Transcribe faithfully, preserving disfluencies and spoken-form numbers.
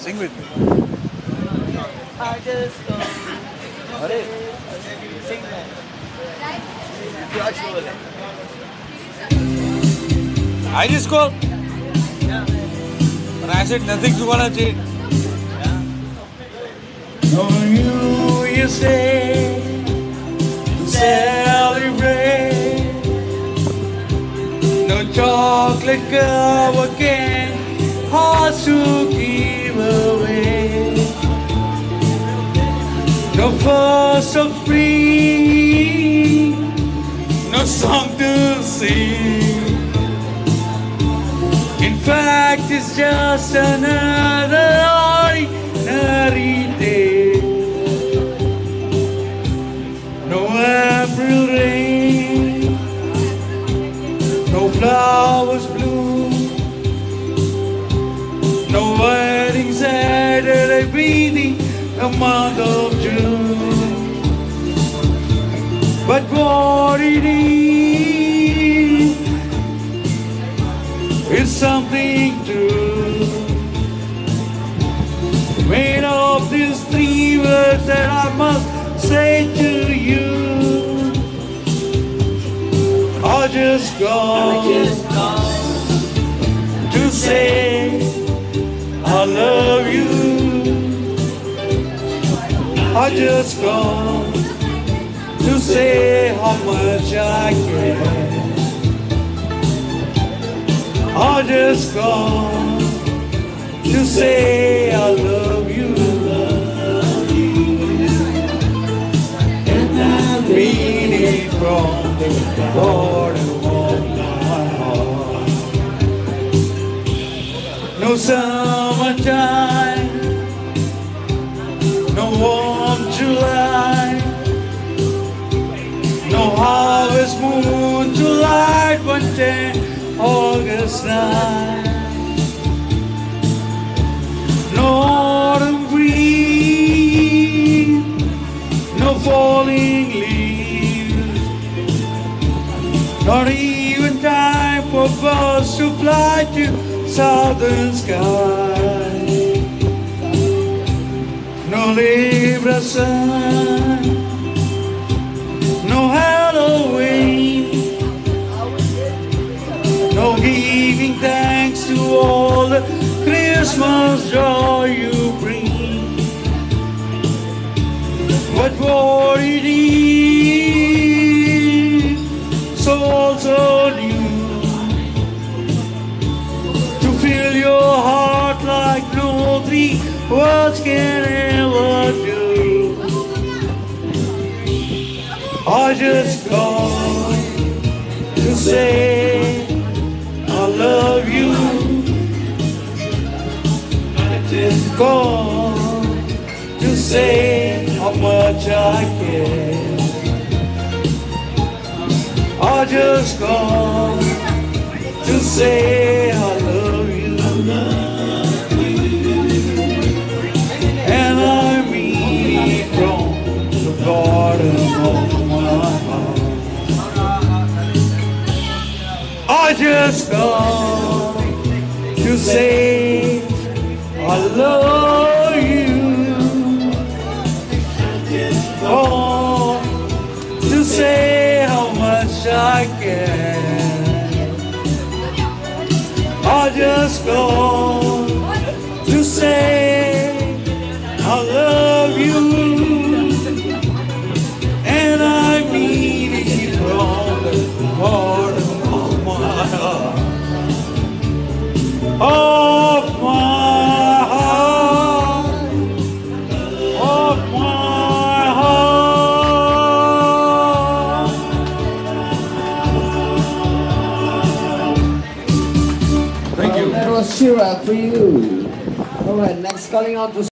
Sing with me. I just go. Hare. Sing that. I just called. But I said nothing's gonna change. No, you, you say to celebrate. No chocolate cover can hearts to give away. No fuss of free, no song to sing. In fact, it's just another ordinary day. No April rain, no flowers bloom, no wedding Saturday breathing the month of June. But what it is is something true, made of these three words that I must say to you. I just called to say I love you. I just called to say how much I care. I just called to say I love you, love you, and I mean it from the bottom of my heart. No summertime, no warm July, no harvest moon to light one day August night. No autumn breeze, no falling leaves, not even time for birds to fly to southern sky. No Libra sun, no Halloween, no giving thanks to all the Christmas joy you bring. But what it is, so also new, to fill your heart like no three words can ever do. I just called to say I love you. I just called to say how much I care. I just called to say I love you. I love you. And I mean it from the bottom of my heart. I just called to say I love you. I just called to say how much I care. I just called to say I love you. And I mean it from the bottom of my heart. Of my heart, of my heart. Thank you. That was Shira for you. Alright, next calling out to